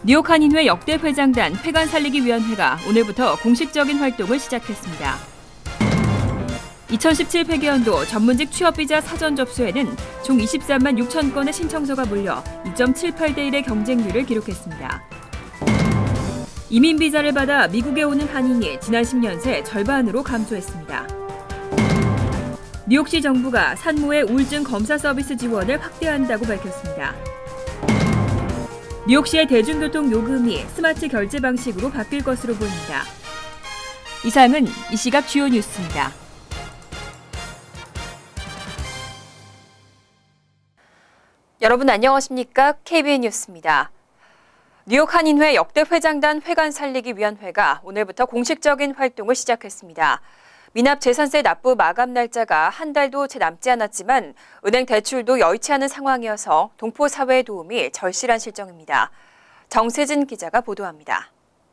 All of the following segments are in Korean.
뉴욕 한인회 역대 회장단 회관 살리기 위원회가 오늘부터 공식적인 활동을 시작했습니다. 2017 회계연도 전문직 취업비자 사전 접수에는 총 23만 6천 건의 신청서가 몰려 2.78대 1의 경쟁률을 기록했습니다. 이민비자를 받아 미국에 오는 한인이 지난 10년 새 절반으로 감소했습니다. 뉴욕시 정부가 산모의 우울증 검사 서비스 지원을 확대한다고 밝혔습니다. 뉴욕시의 대중교통 요금이 스마트 결제 방식으로 바뀔 것으로 보입니다. 이상은 이 시각 주요 뉴스입니다. 여러분 안녕하십니까? KBN 뉴스입니다. 뉴욕 한인회 역대 회장단 회관 살리기 위원회가 오늘부터 공식적인 활동을 시작했습니다. 미납 재산세 납부 마감 날짜가 한 달도 채 남지 않았지만 은행 대출도 여의치 않은 상황이어서 동포 사회의 도움이 절실한 실정입니다. 정세진 기자가 보도합니다.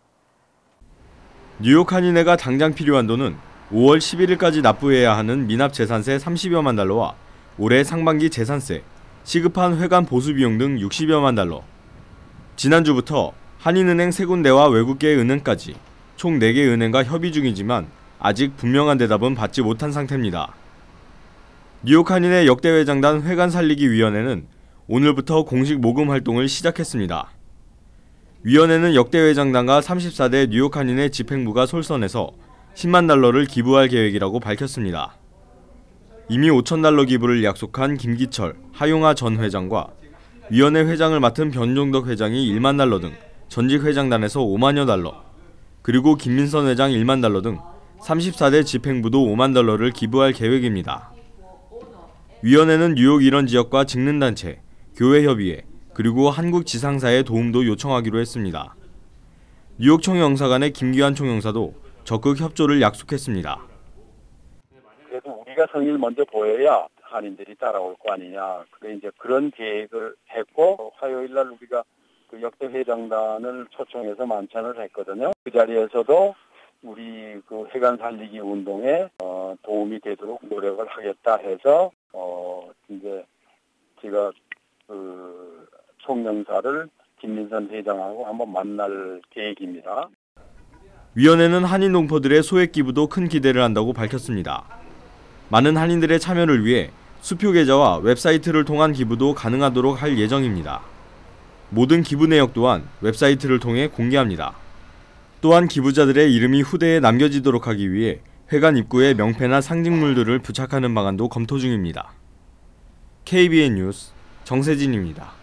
뉴욕 한인회가 당장 필요한 돈은 5월 11일까지 납부해야 하는 미납 재산세 30여만 달러와 올해 상반기 재산세, 시급한 회관 보수 비용 등 60여만 달러. 지난주부터 한인은행 3군데와 외국계 은행까지 총 4개 은행과 협의 중이지만 아직 분명한 대답은 받지 못한 상태입니다. 뉴욕 한인회 역대 회장단 회관 살리기 위원회는 오늘부터 공식 모금 활동을 시작했습니다. 위원회는 역대 회장단과 34대 뉴욕 한인회 집행부가 솔선해서 10만 달러를 기부할 계획이라고 밝혔습니다. 이미 5천 달러 기부를 약속한 김기철, 하용하 전 회장과 위원회 회장을 맡은 변종덕 회장이 1만 달러 등 전직 회장단에서 5만여 달러, 그리고 김민선 회장 1만 달러 등 34대 집행부도 5만 달러를 기부할 계획입니다. 위원회는 뉴욕 이런 지역과 직능단체, 교회협의회, 그리고 한국지상사의 도움도 요청하기로 했습니다. 뉴욕 총영사관의 김기환 총영사도 적극 협조를 약속했습니다. 그래도 우리가 성의를 먼저 보여야 한인들이 따라올 거 아니냐. 그래 이제 그런 계획을 했고 화요일 날 우리가 그 역대 회장단을 초청해서 만찬을 했거든요. 그 자리에서도 우리 그 회관 살리기 운동에 도움이 되도록 노력을 하겠다 해서 이제 제가 그 총영사를 김민선 회장하고 한번 만날 계획입니다. 위원회는 한인 동포들의 소액 기부도 큰 기대를 한다고 밝혔습니다. 많은 한인들의 참여를 위해 수표 계좌와 웹사이트를 통한 기부도 가능하도록 할 예정입니다. 모든 기부 내역 또한 웹사이트를 통해 공개합니다. 또한 기부자들의 이름이 후대에 남겨지도록 하기 위해 회관 입구에 명패나 상징물들을 부착하는 방안도 검토 중입니다. KBN 뉴스 정세진입니다.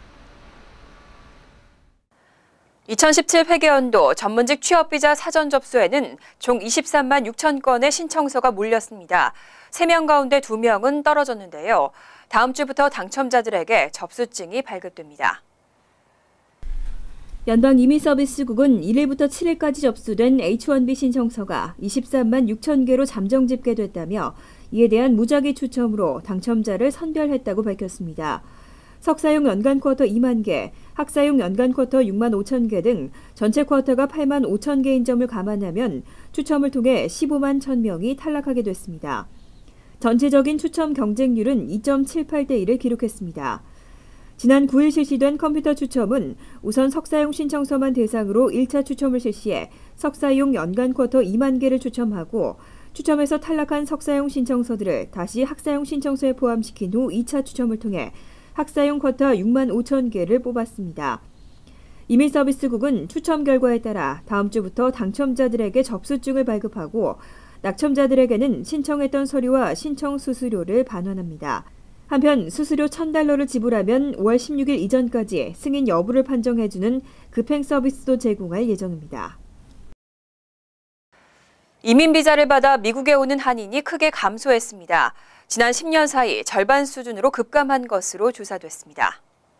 2017 회계연도 전문직 취업비자 사전 접수에는 총 23만 6천 건의 신청서가 몰렸습니다. 3명 가운데 2명은 떨어졌는데요. 다음 주부터 당첨자들에게 접수증이 발급됩니다. 연방이민서비스국은 1일부터 7일까지 접수된 H-1B 신청서가 23만 6천 개로 잠정 집계됐다며 이에 대한 무작위 추첨으로 당첨자를 선별했다고 밝혔습니다. 석사용 연간 쿼터 2만 개, 학사용 연간 쿼터 6만 5천 개 등 전체 쿼터가 8만 5천 개인 점을 감안하면 추첨을 통해 15만 1,000명이 탈락하게 됐습니다. 전체적인 추첨 경쟁률은 2.78대 1을 기록했습니다. 지난 9일 실시된 컴퓨터 추첨은 우선 석사용 신청서만 대상으로 1차 추첨을 실시해 석사용 연간 쿼터 2만 개를 추첨하고 추첨에서 탈락한 석사용 신청서들을 다시 학사용 신청서에 포함시킨 후 2차 추첨을 통해 학사용 쿼터 6만 5천 개를 뽑았습니다. 이민서비스국은 추첨 결과에 따라 다음 주부터 당첨자들에게 접수증을 발급하고 낙첨자들에게는 신청했던 서류와 신청 수수료를 반환합니다. 한편 수수료 1,000달러를 지불하면 5월 16일 이전까지 승인 여부를 판정해주는 급행 서비스도 제공할 예정입니다. 이민비자를 받아 미국에 오는 한인이 크게 감소했습니다. 지난 10년 사이 절반 수준으로 급감한 것으로 조사됐습니다.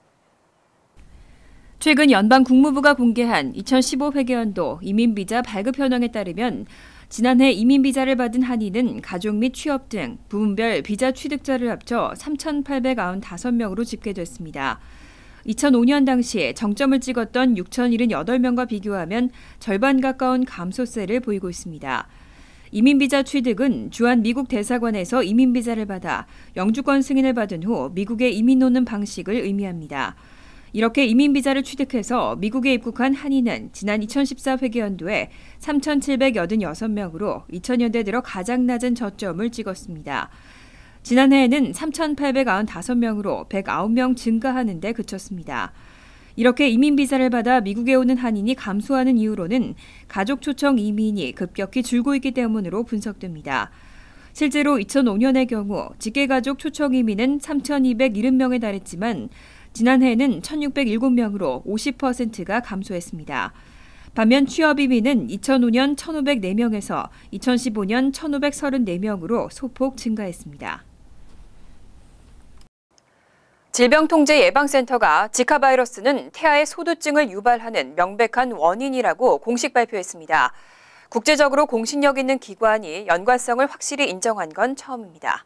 최근 연방 국무부가 공개한 2015 회계연도 이민비자 발급 현황에 따르면 지난해 이민비자를 받은 한인은 가족 및 취업 등 부문별 비자 취득자를 합쳐 3,895명으로 집계됐습니다. 2005년 당시 정점을 찍었던 6,078명과 비교하면 절반 가까운 감소세를 보이고 있습니다. 이민비자 취득은 주한 미국 대사관에서 이민비자를 받아 영주권 승인을 받은 후 미국에 이민 오는 방식을 의미합니다. 이렇게 이민비자를 취득해서 미국에 입국한 한인은 지난 2014 회계연도에 3,786명으로 2000년대 들어 가장 낮은 저점을 찍었습니다. 지난해에는 3,895명으로 109명 증가하는 데 그쳤습니다. 이렇게 이민비자를 받아 미국에 오는 한인이 감소하는 이유로는 가족 초청 이민이 급격히 줄고 있기 때문으로 분석됩니다. 실제로 2005년의 경우 직계가족 초청 이민은 3,270명에 달했지만 지난해에는 1,607명으로 50%가 감소했습니다. 반면 취업 이민은 2005년 1,504명에서 2015년 1,534명으로 소폭 증가했습니다. 질병통제예방센터가 지카 바이러스는 태아의 소두증을 유발하는 명백한 원인이라고 공식 발표했습니다. 국제적으로 공신력 있는 기관이 연관성을 확실히 인정한 건 처음입니다.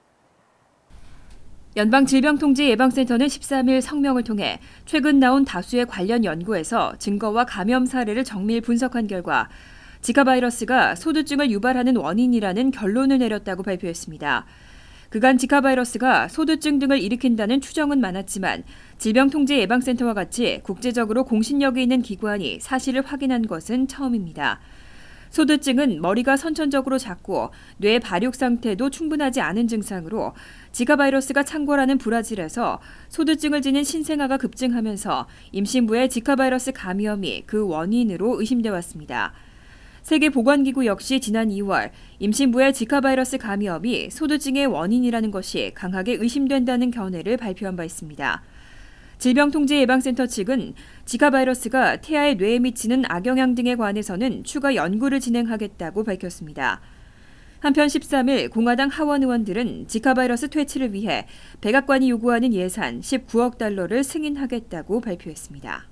연방질병통제예방센터는 13일 성명을 통해 최근 나온 다수의 관련 연구에서 증거와 감염 사례를 정밀 분석한 결과 지카 바이러스가 소두증을 유발하는 원인이라는 결론을 내렸다고 발표했습니다. 그간 지카 바이러스가 소두증 등을 일으킨다는 추정은 많았지만 질병통제예방센터와 같이 국제적으로 공신력이 있는 기관이 사실을 확인한 것은 처음입니다. 소두증은 머리가 선천적으로 작고 뇌 발육 상태도 충분하지 않은 증상으로 지카 바이러스가 창궐하는 브라질에서 소두증을 지닌 신생아가 급증하면서 임신부의 지카 바이러스 감염이 그 원인으로 의심돼 왔습니다. 세계보건기구 역시 지난 2월 임신부의 지카 바이러스 감염이 소두증의 원인이라는 것이 강하게 의심된다는 견해를 발표한 바 있습니다. 질병통제예방센터 측은 지카 바이러스가 태아의 뇌에 미치는 악영향 등에 관해서는 추가 연구를 진행하겠다고 밝혔습니다. 한편 13일 공화당 하원 의원들은 지카 바이러스 퇴치를 위해 백악관이 요구하는 예산 19억 달러를 승인하겠다고 발표했습니다.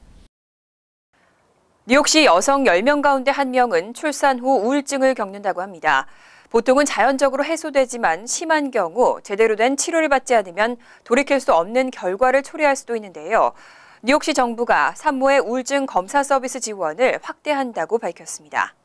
뉴욕시 여성 10명 가운데 1명은 출산 후 우울증을 겪는다고 합니다. 보통은 자연적으로 해소되지만 심한 경우 제대로 된 치료를 받지 않으면 돌이킬 수 없는 결과를 초래할 수도 있는데요. 뉴욕시 정부가 산모의 우울증 검사 서비스 지원을 확대한다고 밝혔습니다.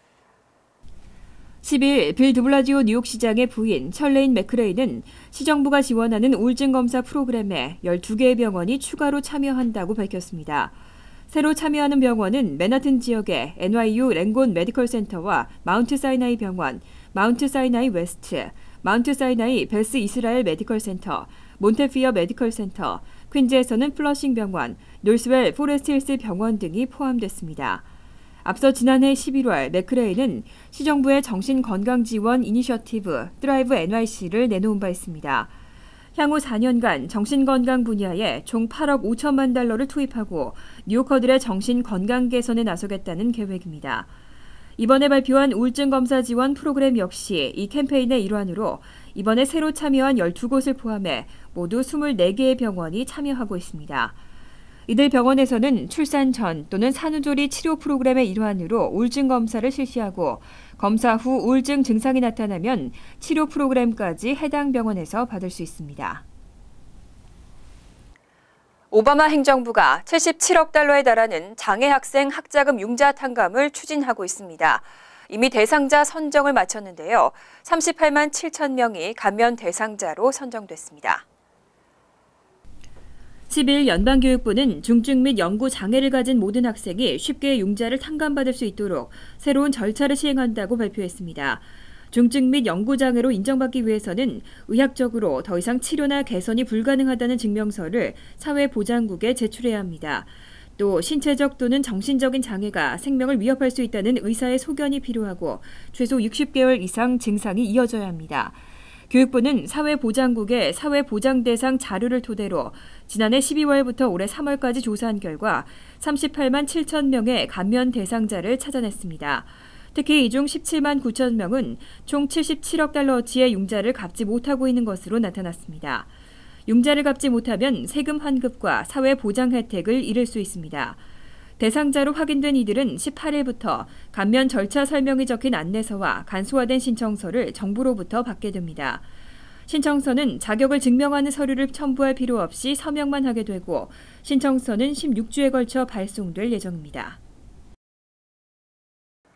10일 빌 드블라지오 뉴욕시장의 부인 셜레인 맥크레이는 시정부가 지원하는 우울증 검사 프로그램에 12개의 병원이 추가로 참여한다고 밝혔습니다. 새로 참여하는 병원은 맨하튼 지역의 NYU 랭곤 메디컬 센터와 마운트 사이나이 병원, 마운트 사이나이 웨스트, 마운트 사이나이 베스 이스라엘 메디컬 센터, 몬테피어 메디컬 센터, 퀸즈에서는 플러싱 병원, 노스웰 포레스트 힐스 병원 등이 포함됐습니다. 앞서 지난해 11월 맥크레이는 시정부의 정신건강지원 이니셔티브 드라이브 NYC를 내놓은 바 있습니다. 향후 4년간 정신건강 분야에 총 8억 5천만 달러를 투입하고 뉴요커들의 정신건강 개선에 나서겠다는 계획입니다. 이번에 발표한 우울증 검사 지원 프로그램 역시 이 캠페인의 일환으로 이번에 새로 참여한 12곳을 포함해 모두 24개의 병원이 참여하고 있습니다. 이들 병원에서는 출산 전 또는 산후조리 치료 프로그램의 일환으로 우울증 검사를 실시하고 검사 후 우울증 증상이 나타나면 치료 프로그램까지 해당 병원에서 받을 수 있습니다. 오바마 행정부가 77억 달러에 달하는 장애 학생 학자금 융자 탕감을 추진하고 있습니다. 이미 대상자 선정을 마쳤는데요. 38만 7천 명이 감면 대상자로 선정됐습니다. 10일 연방교육부는 중증 및 영구 장애를 가진 모든 학생이 쉽게 융자를 탕감받을 수 있도록 새로운 절차를 시행한다고 발표했습니다. 중증 및 영구 장애로 인정받기 위해서는 의학적으로 더 이상 치료나 개선이 불가능하다는 증명서를 사회보장국에 제출해야 합니다. 또 신체적 또는 정신적인 장애가 생명을 위협할 수 있다는 의사의 소견이 필요하고 최소 60개월 이상 증상이 이어져야 합니다. 교육부는 사회보장국의 사회보장 대상 자료를 토대로 지난해 12월부터 올해 3월까지 조사한 결과 38만 7천 명의 감면 대상자를 찾아냈습니다. 특히 이 중 17만 9천 명은 총 77억 달러어치의 융자를 갚지 못하고 있는 것으로 나타났습니다. 융자를 갚지 못하면 세금 환급과 사회보장 혜택을 잃을 수 있습니다. 대상자로 확인된 이들은 18일부터 감면 절차 설명이 적힌 안내서와 간소화된 신청서를 정부로부터 받게 됩니다. 신청서는 자격을 증명하는 서류를 첨부할 필요 없이 서명만 하게 되고 신청서는 16주에 걸쳐 발송될 예정입니다.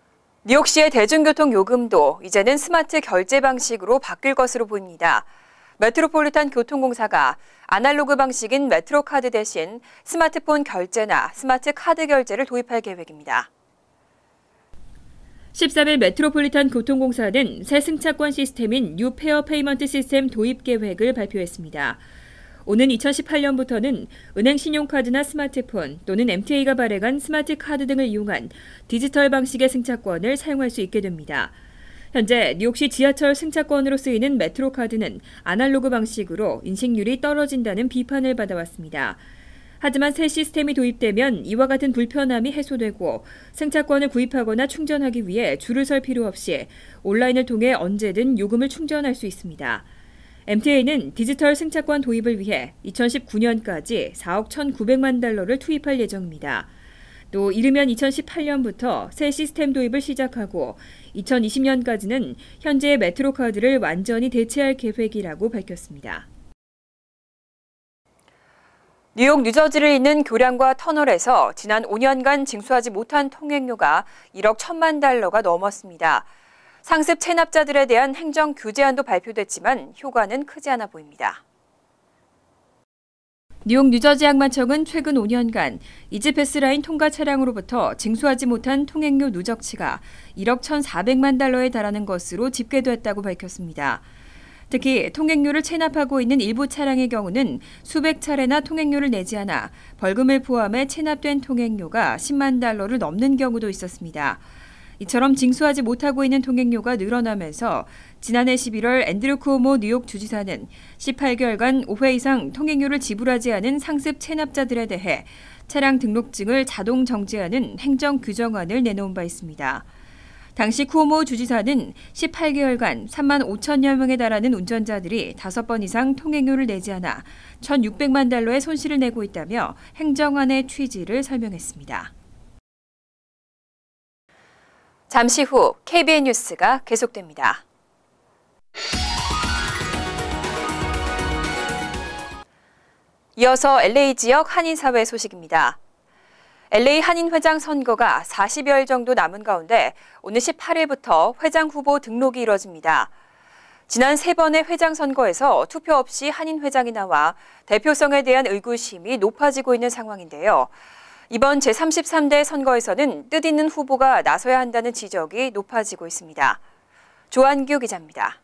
뉴욕시의 대중교통 요금도 이제는 스마트 결제 방식으로 바뀔 것으로 보입니다. 메트로폴리탄 교통공사가 아날로그 방식인 메트로카드 대신 스마트폰 결제나 스마트 카드 결제를 도입할 계획입니다. 13일 메트로폴리탄 교통공사는 새 승차권 시스템인 뉴 페어 페이먼트 시스템 도입 계획을 발표했습니다. 오는 2018년부터는 은행 신용카드나 스마트폰 또는 MTA가 발행한 스마트 카드 등을 이용한 디지털 방식의 승차권을 사용할 수 있게 됩니다. 현재 뉴욕시 지하철 승차권으로 쓰이는 메트로카드는 아날로그 방식으로 인식률이 떨어진다는 비판을 받아왔습니다. 하지만 새 시스템이 도입되면 이와 같은 불편함이 해소되고 승차권을 구입하거나 충전하기 위해 줄을 설 필요 없이 온라인을 통해 언제든 요금을 충전할 수 있습니다. MTA는 디지털 승차권 도입을 위해 2019년까지 4억 1,900만 달러를 투입할 예정입니다. 또 이르면 2018년부터 새 시스템 도입을 시작하고 2020년까지는 현재의 메트로카드를 완전히 대체할 계획이라고 밝혔습니다. 뉴욕 뉴저지를 잇는 교량과 터널에서 지난 5년간 징수하지 못한 통행료가 1억 1천만 달러가 넘었습니다. 상습 체납자들에 대한 행정 규제안도 발표됐지만 효과는 크지 않아 보입니다. 뉴욕 뉴저지 항만청은 최근 5년간 이지패스라인 통과 차량으로부터 징수하지 못한 통행료 누적치가 1억 1,400만 달러에 달하는 것으로 집계됐다고 밝혔습니다. 특히 통행료를 체납하고 있는 일부 차량의 경우는 수백 차례나 통행료를 내지 않아 벌금을 포함해 체납된 통행료가 10만 달러를 넘는 경우도 있었습니다. 이처럼 징수하지 못하고 있는 통행료가 늘어나면서 지난해 11월 앤드류 쿠오모 뉴욕 주지사는 18개월간 5회 이상 통행료를 지불하지 않은 상습 체납자들에 대해 차량 등록증을 자동 정지하는 행정 규정안을 내놓은 바 있습니다. 당시 쿠오모 주지사는 18개월간 3만 5천여 명에 달하는 운전자들이 5번 이상 통행료를 내지 않아 1,600만 달러의 손실을 내고 있다며 행정안의 취지를 설명했습니다. 잠시 후 KBN 뉴스가 계속됩니다. 이어서 LA 지역 한인사회 소식입니다. LA 한인회장 선거가 40여일 정도 남은 가운데 오늘 18일부터 회장 후보 등록이 이뤄집니다. 지난 3번의 회장 선거에서 투표 없이 한인회장이 나와 대표성에 대한 의구심이 높아지고 있는 상황인데요. 이번 제33대 선거에서는 뜻있는 후보가 나서야 한다는 지적이 높아지고 있습니다. 조한규 기자입니다.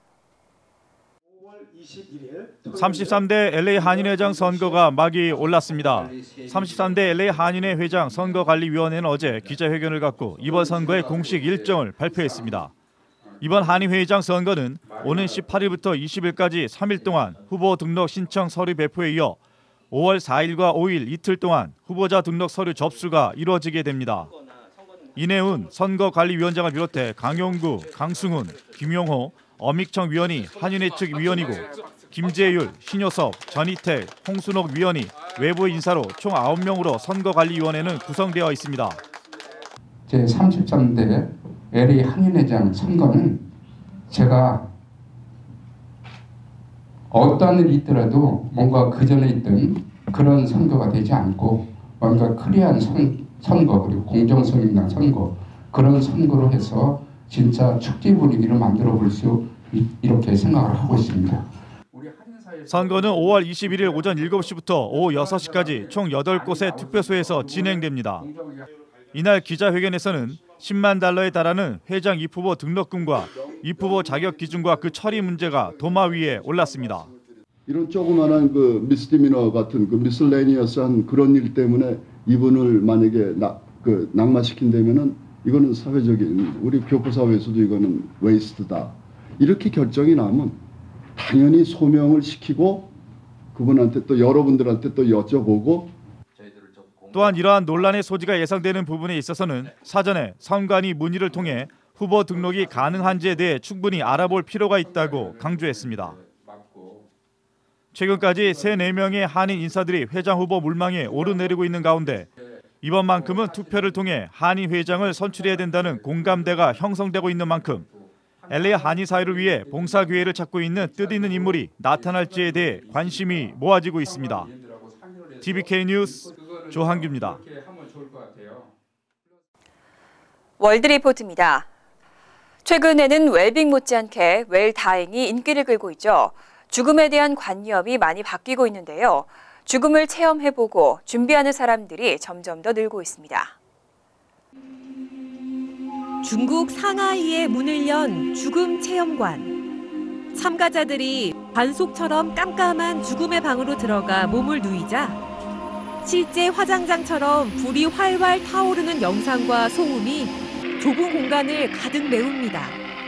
33대 LA 한인회장 선거가 막이 올랐습니다. 33대 LA 한인회 회장 선거관리위원회는 어제 기자회견을 갖고 이번 선거의 공식 일정을 발표했습니다. 이번 한인회장 선거는 오는 18일부터 20일까지 3일 동안 후보 등록 신청 서류 배포에 이어 5월 4일과 5일 이틀 동안 후보자 등록 서류 접수가 이루어지게 됩니다. 이내훈 선거관리위원장을 비롯해 강용구, 강승훈, 김용호, 엄익청 위원이 한인회 측 위원이고 김재율, 신효섭, 전희택, 홍순옥 위원이 외부 인사로 총 9명으로 선거관리위원회는 구성되어 있습니다. 제33대 LA 한인회장 선거는 제가 어떠한 일이 있더라도 뭔가 그전에 있던 그런 선거가 되지 않고 뭔가 클리어한 선거 그리고 공정성 있는 선거 그런 선거로 해서 진짜 축제 분위기를 만들어 볼 수 이렇게 생각을 하고 있습니다. 선거는 5월 21일 오전 7시부터 오후 6시까지 총 8곳의 투표소에서 진행됩니다. 이날 기자회견에서는 10만 달러에 달하는 회장 입후보 등록금과 입후보 자격 기준과 그 처리 문제가 도마 위에 올랐습니다. 이런 조그마한 그 미스디미너 같은 그 미슬레니어스한 그런 일 때문에 이분을 만약에 낙마시킨다면은 이거는 사회적인 우리 교포 사회에서도 이거는 웨이스트다. 이렇게 결정이 나면 당연히 소명을 시키고 그분한테 또 여러분들한테 또 여쭤보고 또한 이러한 논란의 소지가 예상되는 부분에 있어서는 사전에 선관위 문의를 통해 후보 등록이 가능한지에 대해 충분히 알아볼 필요가 있다고 강조했습니다. 최근까지 3-4명의 한인 인사들이 회장 후보 물망에 오르내리고 있는 가운데 이번만큼은 투표를 통해 한인 회장을 선출해야 된다는 공감대가 형성되고 있는 만큼 LA 한인 사회를 위해 봉사 기회를 찾고 있는 뜻있는 인물이 나타날지에 대해 관심이 모아지고 있습니다. TVK 뉴스 조한규입니다. 월드리포트입니다. 최근에는 웰빙 못지않게 웰다잉이 인기를 끌고 있죠. 죽음에 대한 관념이 많이 바뀌고 있는데요. 죽음을 체험해보고 준비하는 사람들이 점점 더 늘고 있습니다. 중국 상하이에 문을 연 죽음 체험관. 참가자들이 관속처럼 깜깜한 죽음의 방으로 들어가 몸을 누이자 실제 화장장처럼 불이 활활 타오르는 영상과 소음이 좁은 공간을 가득 메웁니다.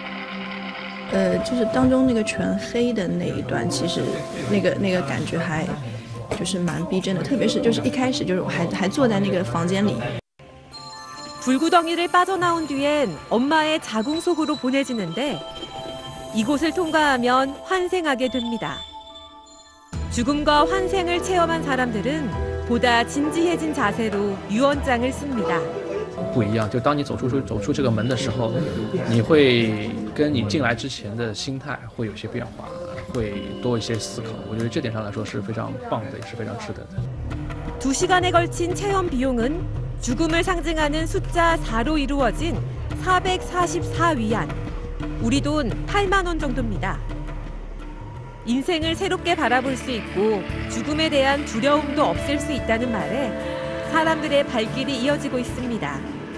就是当中那个全黑的那一段，其实那个感觉还就是蛮逼真的，特别是就是一开始就是我还坐在那个房间里。 불구덩이를 빠져나온 뒤엔 엄마의 자궁 속으로 보내지는데 이곳을 통과하면 환생하게 됩니다. 죽음과 환생을 체험한 사람들은 보다 진지해진 자세로 유언장을 씁니다. 不一样，就当你走出这个门的时候，你会跟你进来之前的心态会有些变化，会多一些思考。我觉得这点上来说是非常棒的，也是非常值得的。 2시간에 걸친 체험 비용은 죽음을 상징하는 숫자 4로 이루어진 444위안, 우리 돈 8만 원 정도입니다. 인생을 새롭게 바라볼 수 있고 죽음에 대한 두려움도 없앨 수 있다는 말에 사람들의 발길이 이어지고 있습니다.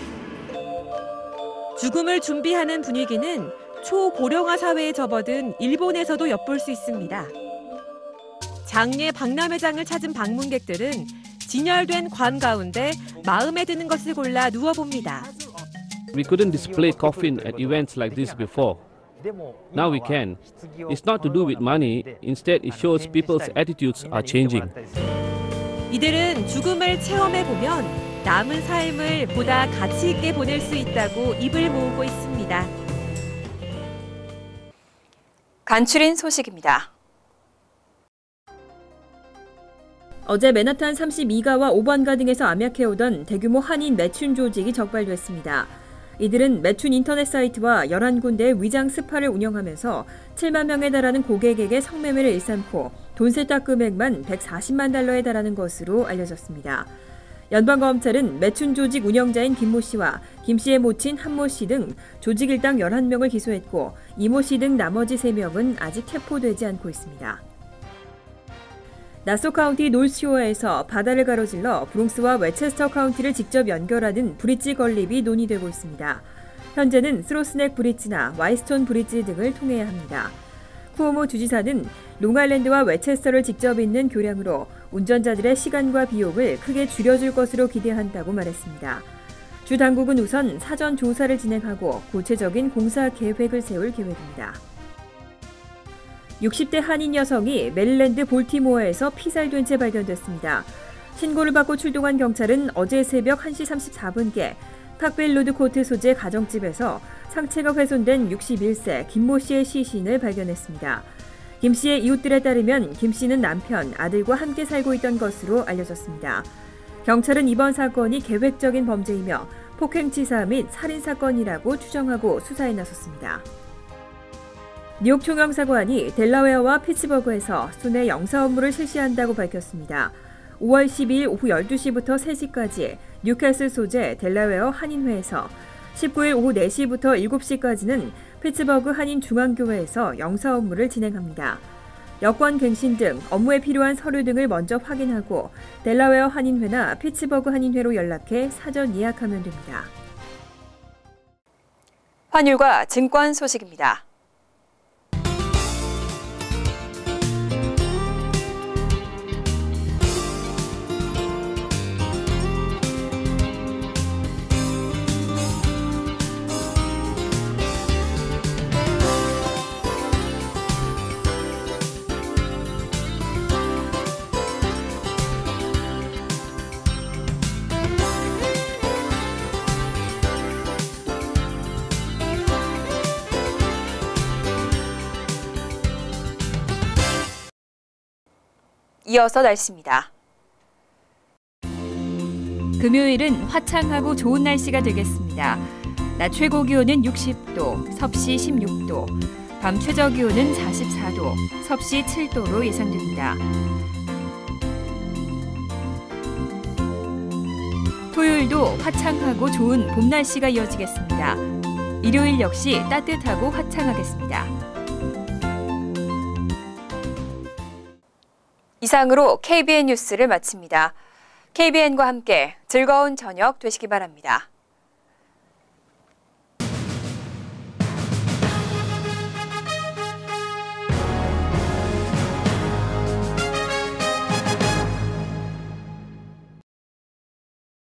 죽음을 준비하는 분위기는 초고령화 사회에 접어든 일본에서도 엿볼 수 있습니다. 장례 박람회장을 찾은 방문객들은 진열된 관 가운데 마음에 드는 것을 골라 누워봅니다. We couldn't display coffin at events like this before. Now we can. It's not to do with money. Instead, it shows people's attitudes are changing. 이들은 죽음을 체험해보면 남은 삶을 보다 가치 있게 보낼 수 있다고 입을 모으고 있습니다. 간추린 소식입니다. 어제 맨하탄 32가와 5번가 등에서 암약해오던 대규모 한인 매춘 조직이 적발됐습니다. 이들은 매춘 인터넷 사이트와 11군데의 위장 스파를 운영하면서 7만 명에 달하는 고객에게 성매매를 일삼고 돈 세탁 금액만 140만 달러에 달하는 것으로 알려졌습니다. 연방검찰은 매춘 조직 운영자인 김모 씨와 김 씨의 모친 한모 씨 등 조직 일당 11명을 기소했고 이모 씨 등 나머지 3명은 아직 체포되지 않고 있습니다. 나소 카운티 놀스쇼어에서 바다를 가로질러 브롱스와 웨체스터 카운티를 직접 연결하는 브릿지 건립이 논의되고 있습니다. 현재는 스로스넥 브릿지나 와이스톤 브릿지 등을 통해야 합니다. 쿠오모 주지사는 롱아일랜드와 웨체스터를 직접 잇는 교량으로 운전자들의 시간과 비용을 크게 줄여줄 것으로 기대한다고 말했습니다. 주 당국은 우선 사전 조사를 진행하고 구체적인 공사 계획을 세울 계획입니다. 60대 한인 여성이 메릴랜드 볼티모어에서 피살된 채 발견됐습니다. 신고를 받고 출동한 경찰은 어제 새벽 1시 34분께 팍빌로드 코트 소재 가정집에서 상체가 훼손된 61세 김모 씨의 시신을 발견했습니다. 김 씨의 이웃들에 따르면 김 씨는 남편, 아들과 함께 살고 있던 것으로 알려졌습니다. 경찰은 이번 사건이 계획적인 범죄이며 폭행치사 및 살인사건이라고 추정하고 수사에 나섰습니다. 뉴욕 총영사관이 델라웨어와 피츠버그에서 순회 영사 업무를 실시한다고 밝혔습니다. 5월 12일 오후 12시부터 3시까지 뉴캐슬 소재 델라웨어 한인회에서 19일 오후 4시부터 7시까지는 피츠버그 한인중앙교회에서 영사 업무를 진행합니다. 여권 갱신 등 업무에 필요한 서류 등을 먼저 확인하고 델라웨어 한인회나 피츠버그 한인회로 연락해 사전 예약하면 됩니다. 환율과 증권 소식입니다. 이어서 날씨입니다. 금요일은 화창하고 좋은 날씨가 되겠습니다. 낮 최고 기온은 60도, 섭씨 16도, 밤 최저 기온은 44도, 섭씨 7도로 예상됩니다. 토요일도 화창하고 좋은 봄 날씨가 이어지겠습니다. 일요일 역시 따뜻하고 화창하겠습니다. 이상으로 KBN 뉴스를 마칩니다. KBN과 함께 즐거운 저녁 되시기 바랍니다.